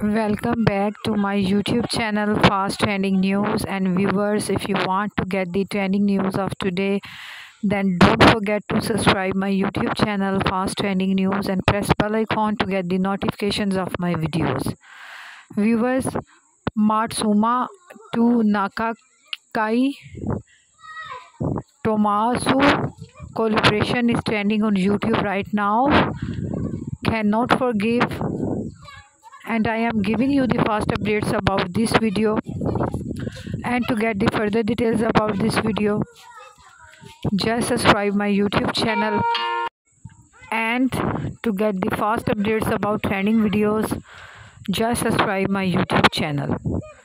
Welcome back to my YouTube channel Fast Trending News. And viewers, if you want to get the trending news of today, then don't forget to subscribe my YouTube channel Fast Trending News and press bell icon to get the notifications of my videos. Viewers, Matsuma to Nakakai Tomasu collaboration is trending on YouTube right now. Cannot forgive, and I am giving you the fast updates about this video. And to get the further details about this video, just subscribe my YouTube channel. And to get the fast updates about trending videos, just subscribe my YouTube channel.